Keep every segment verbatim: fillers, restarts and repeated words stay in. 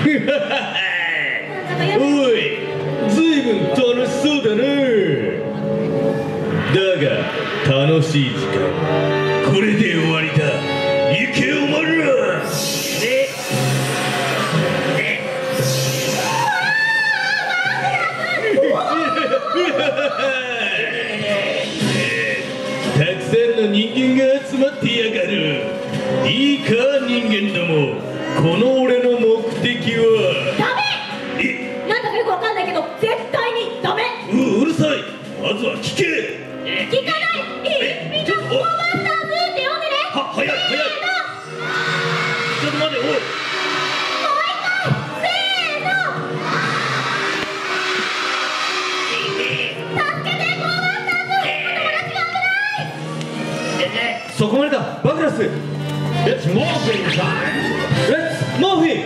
おい、ずいぶん楽しそうだね。だが楽しい時間これで終わりだ。行けお前ら。たくさんの人間が集まってやがる。いいか人間ども、この俺の目的はダメ。え、 なんだかよくわかんないけど絶対にダメ。 ううるさい。まずは聞け。 聞かない。いい？みんなコーマスターズって呼んでね。 は、早い早い。ちょっと待って、おい。 もう一回。せーの。助けてコーマスターズ。お友達が危ない。 そこまでだ、バグラス。It's morphing time. Let's morphing.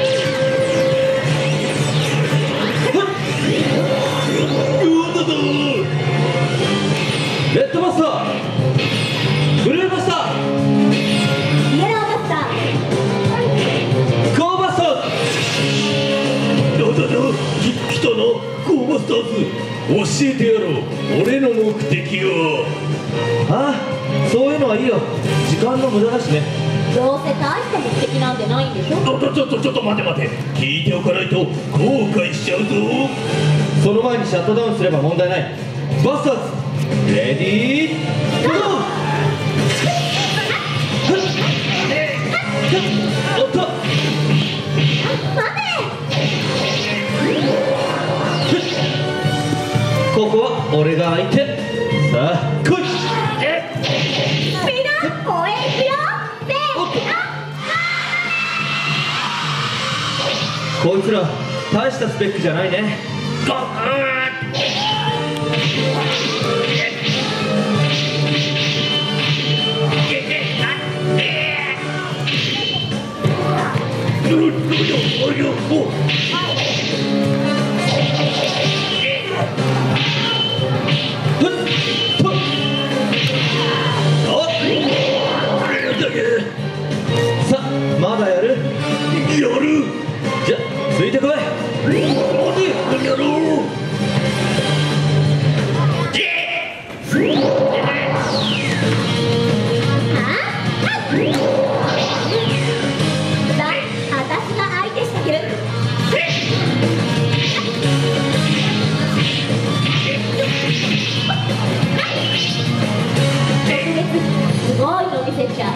レッドバスター、ブルーバスター、 イエローバスター、 ゴーバスターズ。だだだ、き来たな、ゴーバスターズ。教えてやろう、俺の目的を。ああ、そういうのはいいよ。時間の無駄だしね。 どうせ大した目的なんてないんでしょ。 ちょっとちょっとちょっと待て待て、聞いておかないと後悔しちゃうぞ。その前にシャットダウンすれば問題ない。バスターズレディーゴー。おっと、 待て。 ここは俺が相手。さあ来い。 みんな応援行くよ。せーの。 こいつら大したスペックじゃないね。ゴー。さあ、まだやる？やる。じゃ、ついてこい。待て、やろう。 すごいの見せちゃう。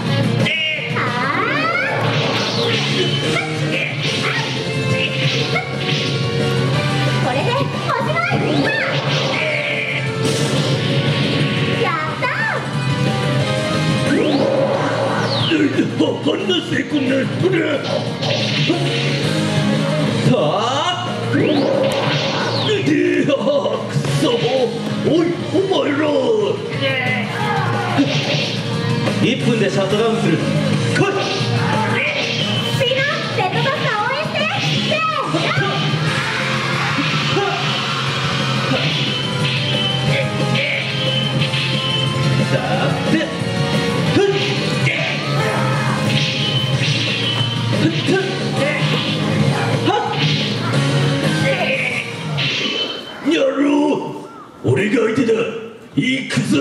これでおしまい。やったー。 わかんなせこんなこれ。さあ。くそ。おい、お前ら。いっぷんでシャットダウンする。来い。 みんなレッドバスター応援して。せーの。 さて、ふっふっふっはっ。やろう。俺が相手だ。行くぞ。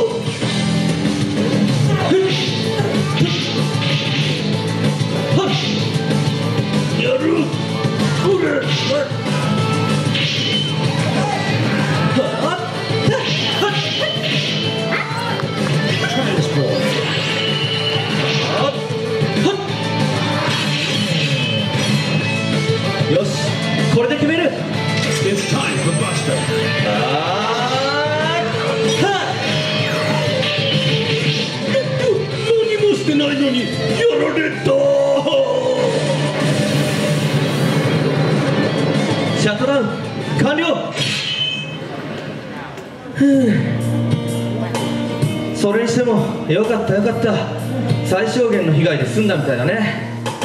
やる。これ。よし、これで決める。It's time for Buster. あーはっ。何もしてないのにやられた。シャットダウン完了。ふう、それにしてもよかったよかった。最小限の被害で済んだみたいだね。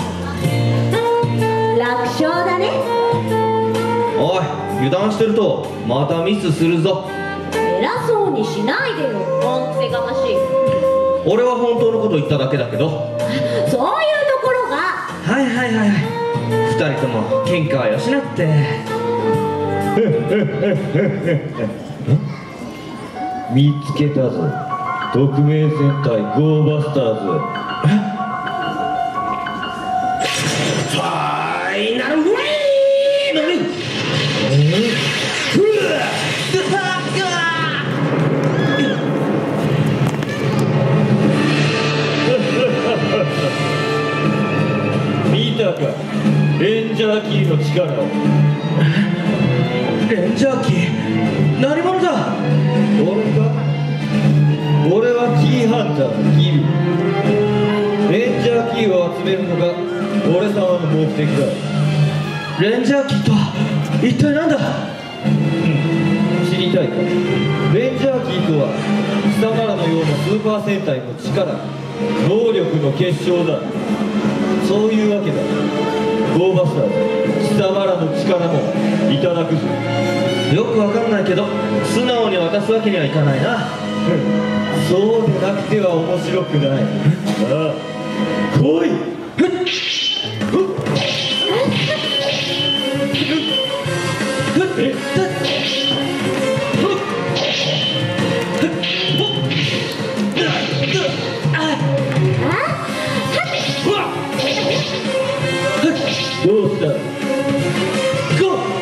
楽勝だね。 おい、油断してるとまたミスするぞ。 偉そうにしないでよ、恩着せがましい。 俺は本当のこと言っただけだけど。 そういうところが。 はいはいはいはい、 二人とも喧嘩はよしなって。 見つけたぞ、特命戦隊ゴーバスターズ。 ファイナルウェイ。 見たか、レンジャーキーの力を。 レンジャーキー、何者だ。 俺か、俺はキーハンターのギル。レンジャーキーを集めるのが俺様の目的だ。 レンジャーキーとは一体何だ。 知りたいか。レンジャーキーとは貴様らのようなスーパー戦隊の力、能力の結晶だ。そういうわけだ。ゴーバスターズ、貴様らの力もいただくぞ。 よくわかんないけど素直に渡すわけにはいかないな。 そうでなくては面白くない。ああ、来い。どうした。 ゴー。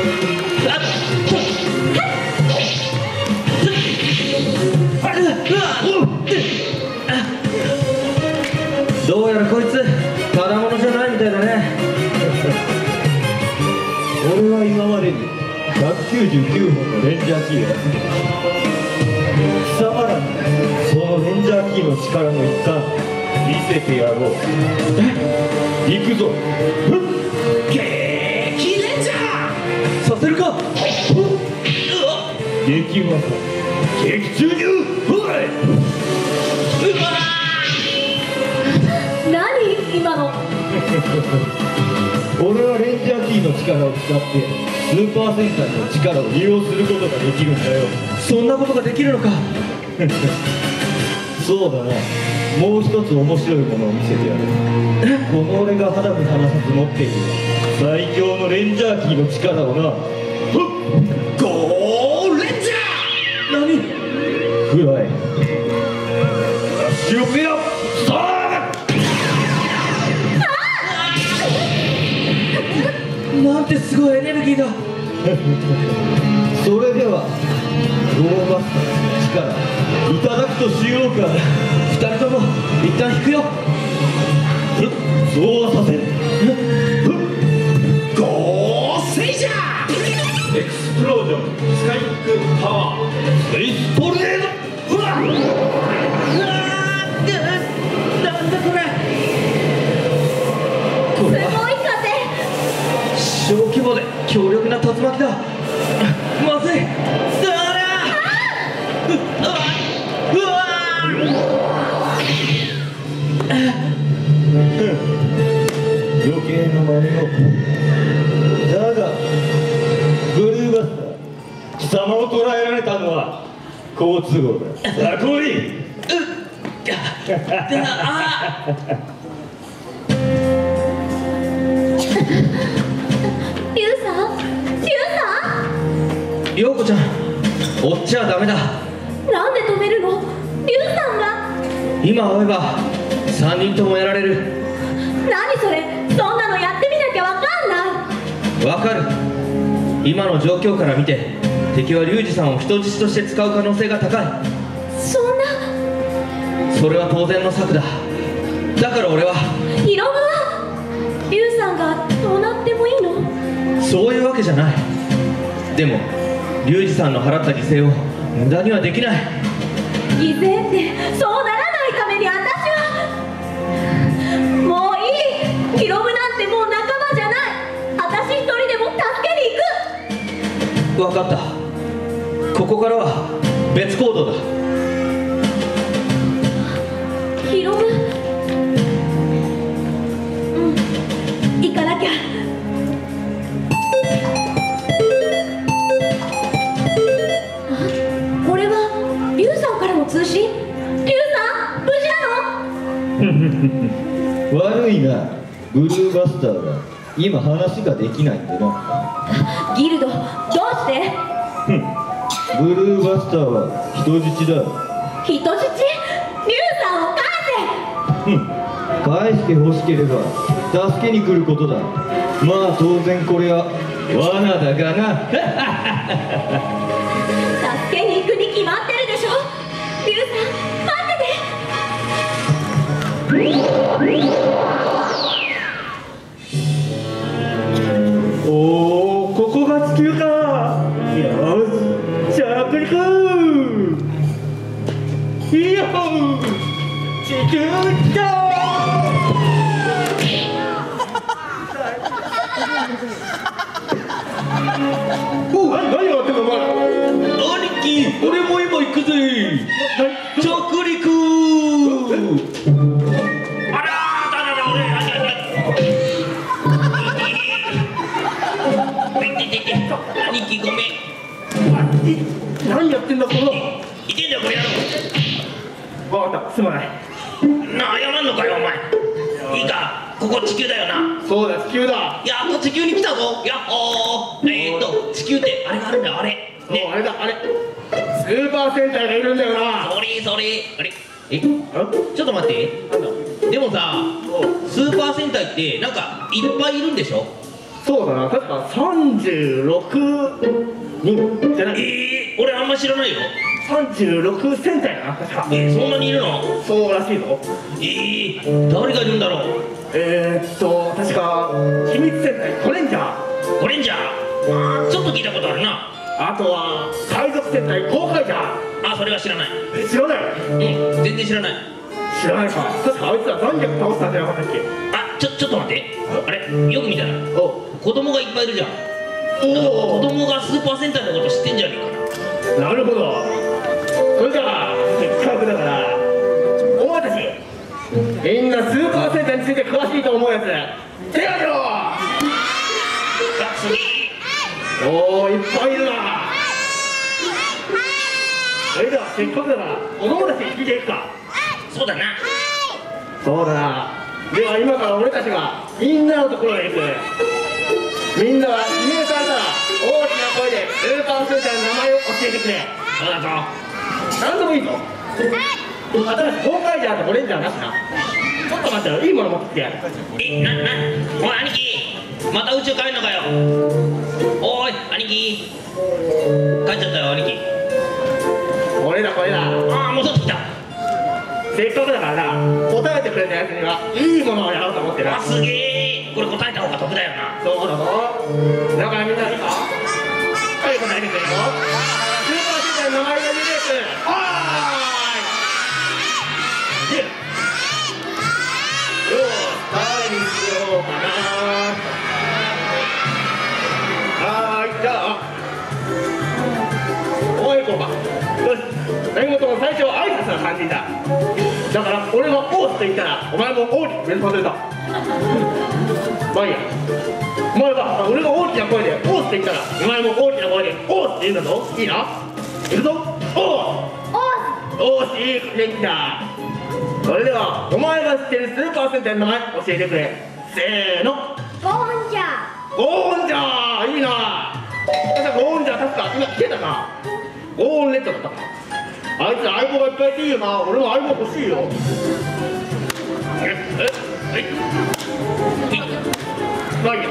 どうやらこいつただものじゃないみたいだね。 俺は今までにひゃくきゅうじゅうきゅうほんのレンジャーキーを集めた。貴様らにそのレンジャーキーの力の一環見せてやろう。行くぞ。 激レンジャーさせるか。 激技、激注入。 何今の。 俺はレンジャーキーの力を使ってスーパー戦隊の力を利用することができるんだよ。 そんなことができるのか。 そうだな。もう一つ面白いものを見せてやる。この俺が肌身離さず持っている最強のレンジャーキーの力をな。 ゴーレンジャー。何。 くらい足をペアスター。 なんてすごいエネルギーだ。 それではゴーバスターの力いただくとしようか。 二人とも一旦引くよ。 そうはさせん。 ゴーセイジャー。エクスプロージョンスカイクパワースペーストルネード。うわっ、うわー、なんだこれ。これは小規模で強力な竜巻だ。まずい。だらうわうわ余計な真似を。だがブルーバスター、貴様を捕らえられたのは好都合だ。さあ来い。 リュウさん、リュウさん。 陽子ちゃん、追っちゃダメだ。 なんで止めるの。リュウさんが。 今追えば三人ともやられる。 何それ。そんなのやってみなきゃわかんない。 わかる。今の状況から見て敵はリュウジさんを人質として使う可能性が高い。 そんな。 それは当然の策だ。だから俺は。 ヒロムはリュウさんがどうなってもいいの。 そういうわけじゃない。でもリュウジさんの払った犠牲を無駄にはできない。 犠牲ってそうならないために私は。もういい。ヒロムなんてもう仲間じゃない。私一人でも助けに行く。 分かった。ここからは別行動だ。 ヒロム。うん、行かなきゃ。あ、これはリュウさんからの通信。リュウさん無事なの。 悪いな、ブルーバスターだ。 今話ができないんでな。 ギルド、どうして？ ふん、ブルーバスターは人質だ。 人質？リュウさんを返せ！ ふん、返して欲しければ助けに来ることだ。まあ当然これは罠だがな。 助けに行くに決まってるでしょ。リュウさん、待ってて。 おお、ここが地球か。よし、着陸。いやほー、地球来た。お、何何やってんのお前。 兄貴、俺も今行くぜ。着陸。 あらー、だだだ、俺、あれあれ。 兄貴ごめん。 何やってんだこの。 いけんだよこれやろ。 わかった、すまない。 なあ、謝んのかよお前。いいか、ここ地球だよな。 そうだ、地球だ。 やっと地球に来たぞ。やっほー。えーっと地球ってあれがあるんだよ、あれ。 そう、あれだ、あれ。スーパー戦隊がいるんだよな。 それそれ。あれ、え、ちょっと待って。 なんだ。 でもさ、スーパー戦隊ってなんかいっぱいいるんでしょ。 そうだな、確かさんじゅうろくにんじゃない。 えー、俺あんま知らないよ。 さんじゅうろく戦隊だな、確か。 えー、そんなにいるの。 そうらしいぞ。 えー、誰がいるんだろう。 えーっと、確か秘密戦隊トレンジャー。 ゴレンジャー。あー、ちょっと聞いたことあるな。 あとは海賊戦隊ゴーカイジャー。 あ、それは知らない。 え、知らない。 うん、全然知らない。 知らないか。確かあいつら残虐倒したんじゃなかったっけ。 あ、ちょ、ちょっと待って。あれ、よく見たらお子供がいっぱいいるじゃん。 お子供がスーパー戦隊のこと知ってんじゃねえかな。 なるほど。それじゃあせっかくだからお前たちみんなスーパー戦隊について詳しいと思うやつ手を挙げろ。 あ、次。 おお、いっぱいいるな。それではせっかくだから子供たちに聞いていくか。 そうだな。 そうだな。では今から俺たちがみんなのところへ行く。みんなは指名されたら大きな声でスーパー戦隊の名前を教えてくれ。 そうだぞ。 何でもいいぞ。新しいゴーカイジャーとゴレンジャーなしな。ちょっと待ってよ、いいもの持ってきてやる。 え、な、な、おい兄貴、また宇宙帰んのかよ。おい兄貴、帰っちゃったよ兄貴。 これだこれだ。 ああ、戻ってきた。 せっかくだからな、答えてくれたやつにはいいものをやろうと思ってな。 あ、すげえ。これ答えた方が得だよな。 そうだぞ。だからみんないいか。はい、答えてくれよ。スーパー戦隊の名前が出てくる。はーい。で、よーし、誰にしようかな。はーい、じゃあおい、行こうか。よし、何事も最初は挨拶が肝心だ。だから俺がオースと言ったらお前もオース連発された。まあいいや。お前が俺が大きな声でオースと言ったらお前も大きな声でオースって言うんだぞ。いいな。いくぞ。オース。オース、いい元気だ。それではお前が知ってるスーパー戦隊の名前教えてくれ。せーの。 ゴーンジャー。 ゴーンジャー、いいな。確かゴーンジャー、確か今来てたな。ゴーンレッドだったか。あいつ相棒がいっぱいいていいよな。俺も相棒欲しいよ。えええまあいいや。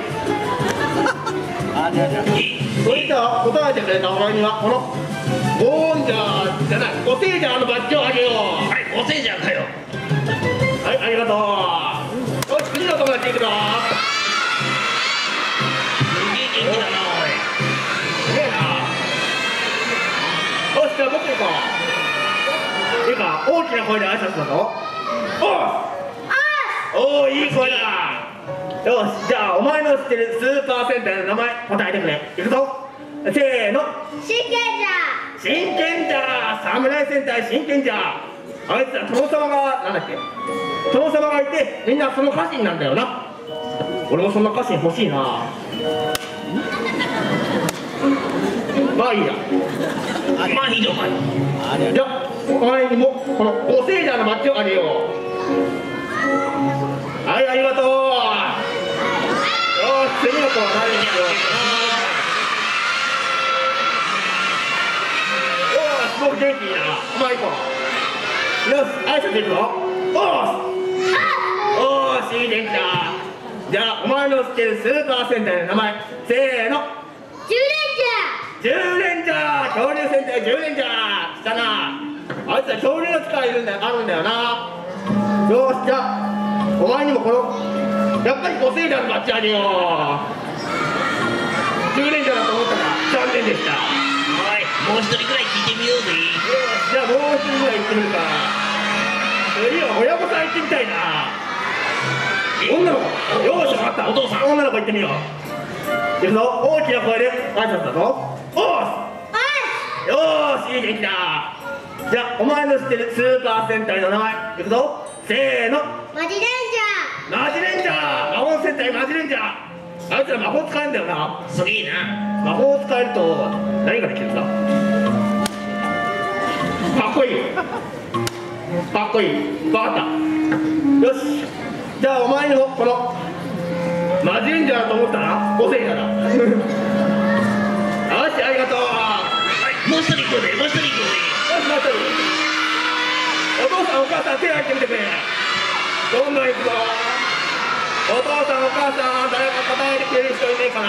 それじゃあ答えてくれたお前にはこのゴーンジャーじゃない、ゴセージャーのバッジをあげよう。 あれ、ゴセージャーかよ。 はい、ありがとう。よし、次の友達行くぞ。 すげえ元気だなおい。 すげえな。よし、じゃあ僕行こう。いいか、大きな声で挨拶だぞ。おおおー、いい声だ。よし、じゃあお前の知ってるスーパー戦隊の名前答えてくれ。いくぞ。せーの。 真剣じゃ。 真剣じゃ。侍戦隊真剣じゃ。あいつら殿様がなんだっけ、殿様がいてみんなその家臣なんだよな。俺もそんな家臣欲しいな。まあいいや。 まあいいのかよ。 じゃあお前にもこのゴセージャーのマッチをあげよう。はい、ありがとう。よとはないですよ。おー、すごく元気いいな。お前行こう。よし、挨拶いくぞ。おーし、いい元気だ。じゃあお前の知ってるスーパー戦隊の名前、せーの。 ジュレンジャー。 ジュレンジャー、恐竜戦隊ジュレンジャー。したな。あいつは恐竜の力いるんだよ、あるんだよな。よし、じゃあお前にもこのやっぱりごせいだのバッジあげよう。ジュレンジャーだと思ったら残念でした。 おい、もう一人くらい聞いてみようぜ。 よし、じゃあもう一人ぐらい行ってみるか。次は親御さん行ってみたいな。女の子。よーし、分かった。 お父さん。 女の子行ってみよう。行くぞ。大きな声で挨拶だぞ。おーし。よーし、いい元気だ。じゃあお前の知ってるスーパー戦隊の名前いくぞ。せーの。 マジレンジマジレンジャー。魔法戦隊マジレンジャー。あいつら魔法使えんだよな。 すげえな。 魔法を使えると何ができるんだ。かっこいい。かっこいい。分かった。よし、じゃあお前のこのマジレンジャーだと思ったらごせいだな。よし、ありがとう。 もう一人行こうぜ、もう一人行こうぜ。 よし、もう一人。お父さんお母さん手を挙げてみてくれ。どんどん行くぞ。お父さんお母さん、誰か答えてくれる人いねえかな。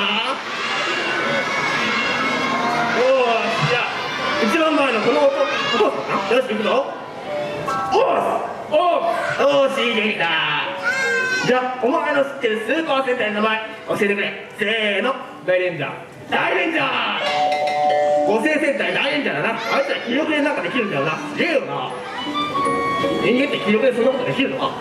おーし、じゃあ一番前のこのお父さんな。よし、行くぞ。おーおーし、いい元気だ。じゃあお前の知ってるスーパー戦隊の名前教えてくれ。せーの。大レンジャー。大レンジャー。五星戦隊大レンジャーだな。あいつら気力でなんかできるんだよな。すげえよな。人間って気力でそんなことできるのか。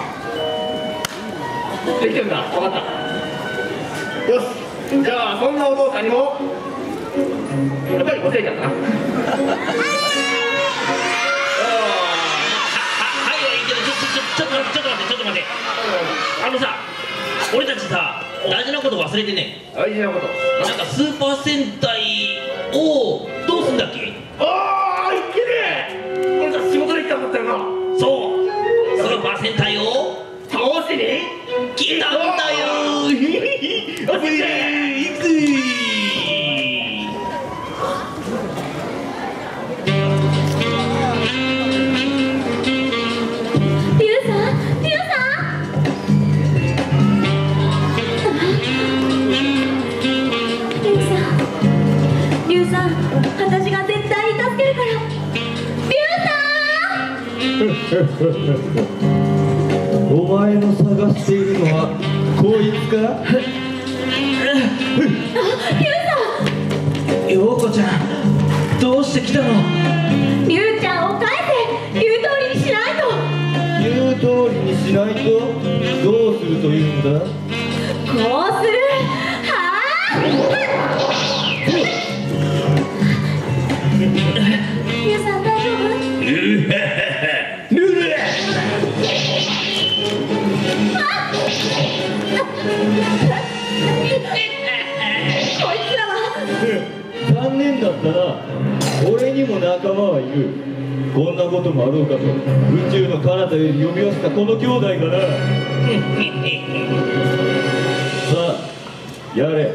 できるんだ。分かった。よし、じゃあそんなお父さんにもやっぱり五星ちゃんだな。 ちょっと待って、ちょっと待って、ちょっと待って。あのさ、俺たちさ、大事なこと忘れてね。 大事なこと。 なんかスーパー戦隊をどうすんだっけ。 ああ、いけねえ。俺たち仕事で来たんだったよな。 そう、スーパー戦隊を倒しに来たんだよ。 よし、行くぜ。 行く。 私が絶対に助けるから。リュウさお前の探しているのはこいつか。 リュウさ陽子ちゃん、どうして来たの。 ん、リュウちゃんを返せ。言う通りにしないと。 言う通りにしないとどうするというんだ。 こうする。はあ。リュウさん大丈夫？ うははぬる。 こいつらは。 残念だったな。俺にも仲間はいる。こんなこともあろうかと宇宙の彼方より呼び寄せたこの兄弟がな。さあやれ。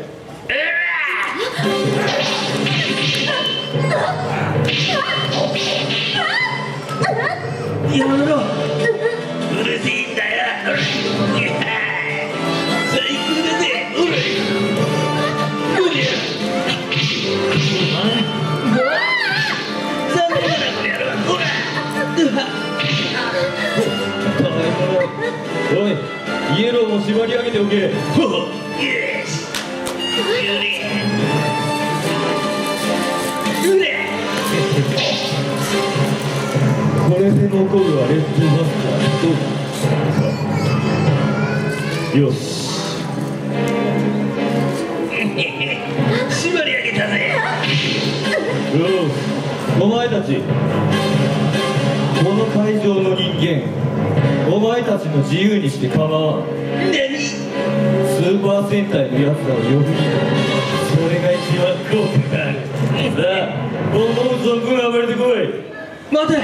やめろ。うるせえんだよ。最高だぜ。おら。うりゃ。残念だなこの野郎。おら。 おい、イエローも縛り上げておけ。 よし。うり。うり。 これで残るはレッドマスター。よし。 縛り上げたぜ。 よし、お前たちこの会場の人間、お前たちの自由にして構わん。 何？ スーパー戦隊のやつらを呼ぶ気だ。それが一番効果がある。さあ、思う存分暴れてこい。 待て。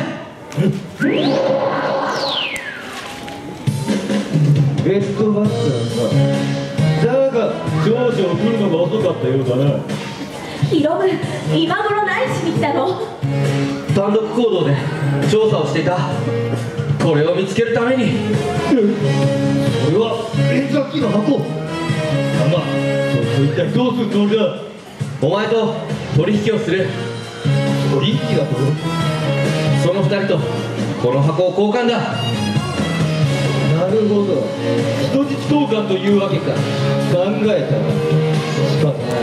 レッドバスターか。だが超少々来るのが遅かったようだな。 ヒロム、今頃何しに来たの？ 単独行動で調査をしていた。これを見つけるために。 それはレンジャーキーの箱。ママ、そいつは一体どうするつもりだ？ お前と取引をする。 取引だと？ その二人とこの箱を交換だ。 なるほど、人質交換というわけか。考えたな。仕方ない。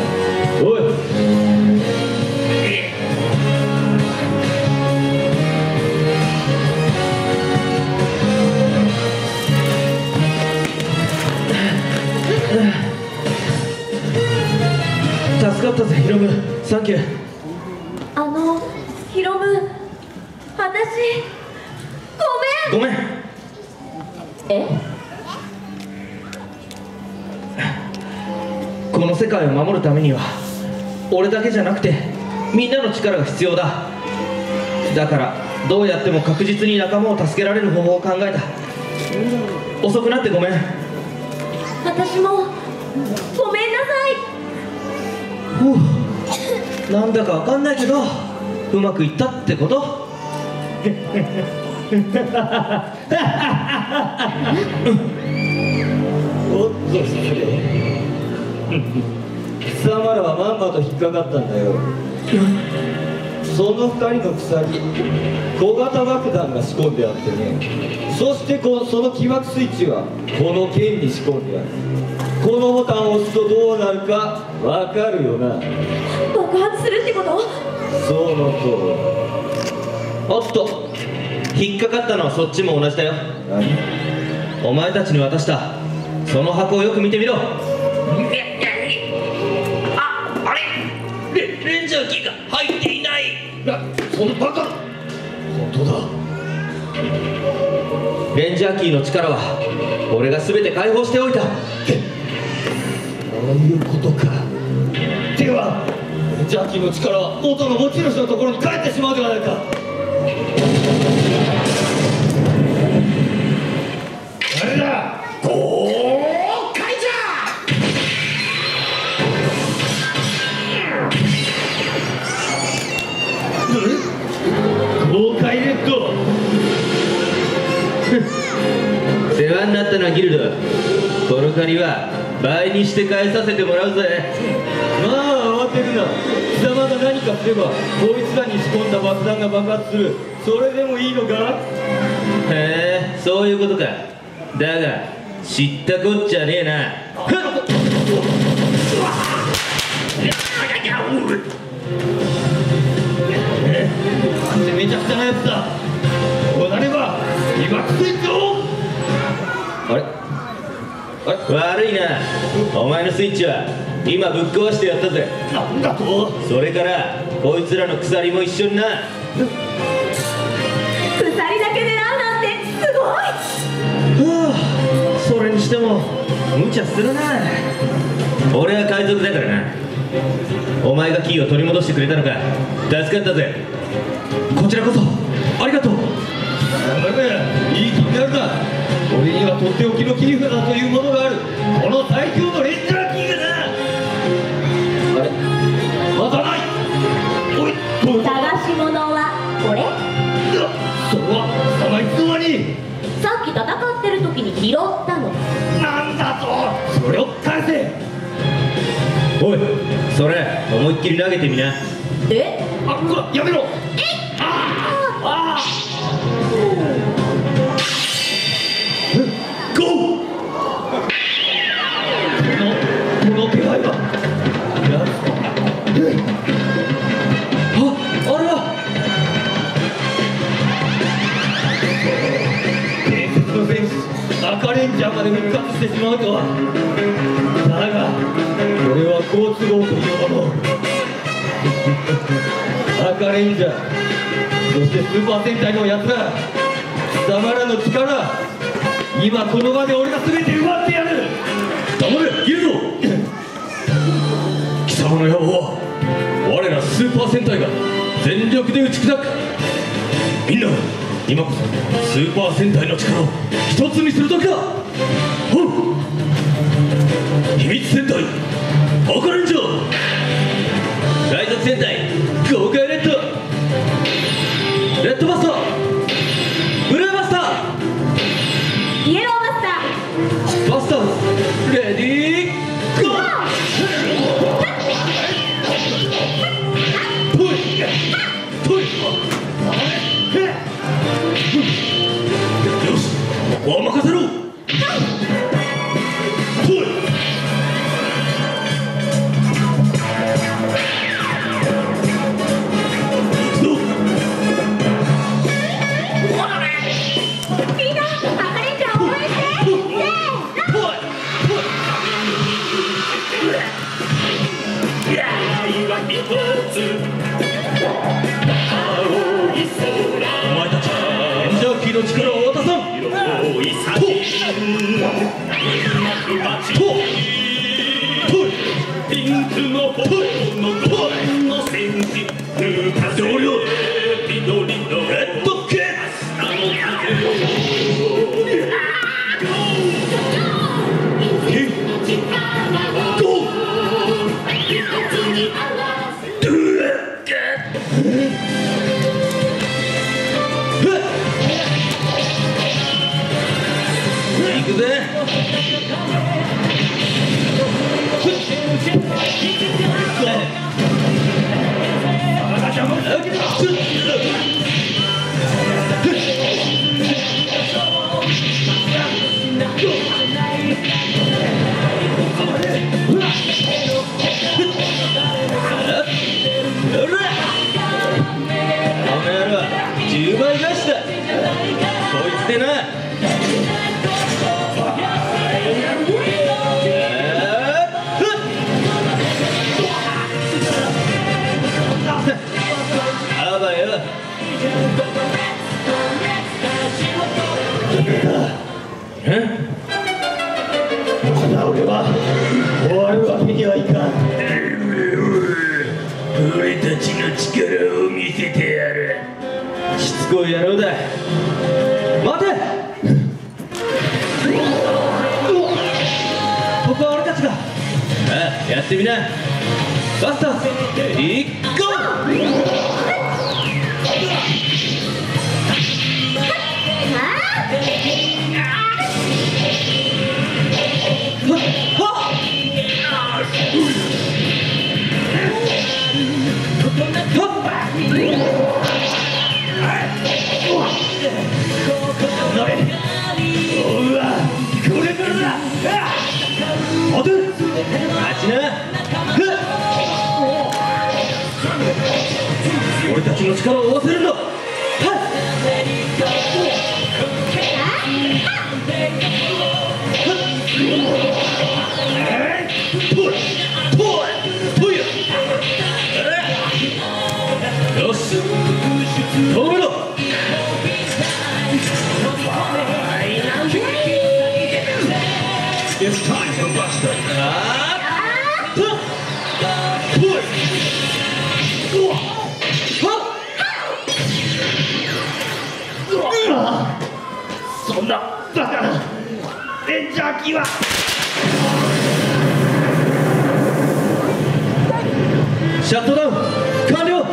おい、 助かったぜヒロム、サンキュー。 あの、ヒロム、私、ごめん。 ごめん。 え？ この世界を守るためには俺だけじゃなくてみんなの力が必要だ。だからどうやっても確実に仲間を助けられる方法を考えた。遅くなってごめん。 私も、ごめんなさい。 ふう、なんだかわかんないけどうまくいったってこと。 おっと失礼。貴様らはまんまと引っかかったんだよ。その二人の鎖、小型爆弾が仕込んであってね。そしてこその起爆スイッチはこの剣に仕込んである。このボタンを押すとどうなるかわかるよな。 爆発するってこと？ そのとおっと、引っかかったのはそっちも同じだよ。 何？ お前たちに渡したその箱をよく見てみろ。あ、あれ、レ、レンジャーキーが入っていない。 な、そのバカ。本当だ。 レンジャーキーの力は俺が全て解放しておいた。 そういうことか。ではレンジャーキーの力は元の持ち主のところに帰ってしまうではないか。誰だ？豪快じゃ！豪快レッド。 世話になったのはギルド。この借りは倍にして返させてもらうぜ。 まあ慌てるな。貴様が何かすればこいつらに仕込んだ爆弾が爆発する。それでもいいのか？ へえ、そういうことか。だが知ったこっちゃねえな。 なんてめちゃくちゃなやつだ。こうなれば今くせんぞ。あれあれ、 悪いな。お前のスイッチは今ぶっ壊してやったぜ。 なんだと？ それからこいつらの鎖も一緒にな。 鎖だけ狙うなんてすごい。 はあ、それにしても無茶するな。俺は海賊だからな。お前がキーを取り戻してくれたのか。助かったぜ。こちらこそありがとう。 頑張れ、いい気になるな。俺にはとっておきの切り札というものがある。この最強のレンジャーキーがな。あれ、まだない。おい、どうだ？ 探し物はこれ？ それは貴様いつの間に？ さっき戦ってる時に拾ったの。 なんだと？それを返せ。 おい、それ思いっきり投げてみな。 え？ あ、こら、やめろ。あああゴー。このこの気配はあ、あれは伝説の戦士赤レンジャーまで復活してしまうとは。だがこれは好都合というもの。赤レンジャー、そしてスーパー戦隊のやつら、貴様らの力、今この場で俺が全て奪ってやる。 黙れ、ギルド。貴様の野望は我らスーパー戦隊が全力で打ち砕く。みんな今こそスーパー戦隊の力を一つにする時だ。ほう。 秘密戦隊赤レンジャー、海賊戦隊豪快レッド、レッドバスター、ブルーバスター、 イエローバスター、 バスターズレディーゴー。トイトイよし、ここは任せろ。トイみんな赤レンジャー応援して。せーの。 お前たちレンジャーキーの力を渡さん。ピンクの頬のドアの戦士同僚レッドケースゴー。行くぜ。じゅうばい返しだ。こいつでな。あばよ。え？まだ俺は終わるわけにはいかん。俺たちの力を見せてやる。しつこい野郎だ。待て。ここは俺たちだ。ああ、やってみな。バスターズレディーゴー。俺たちの力を合わせるんだ。よし、止めろ。It's time for Buster. Ah! そんなバカなレンジャー機はシャットダウン完了。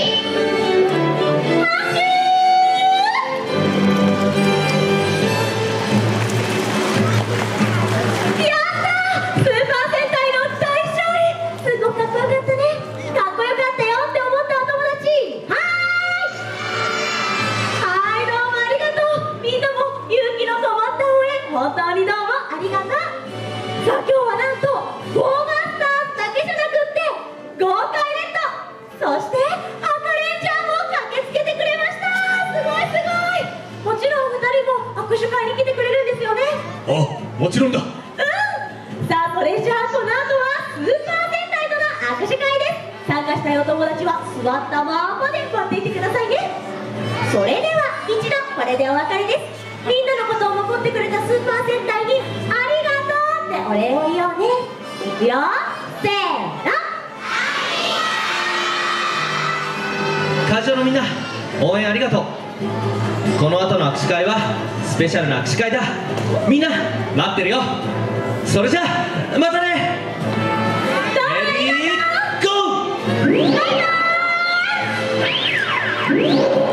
本当にどうもありがとう。さあ今日はなんとゴーマスターズだけじゃなくって豪快レッド、そして赤レンジャーも駆けつけてくれました。すごいすごい。もちろんふたりも握手会に来てくれるんですよね。 あ、もちろんだ。 うん。さあそれじゃあこの後はスーパー戦隊との握手会です。参加したいお友達は座ったままで待っていてくださいね。それでは一度これでお別れです。みんなのことを守ってくれたスーパー戦隊にありがとうってお礼を言おうね。いくよ、せーの。 会場のみんな、応援ありがとう。この後の握手会はスペシャルな握手会だ。みんな待ってるよ。 それじゃあまたね。レディーゴー。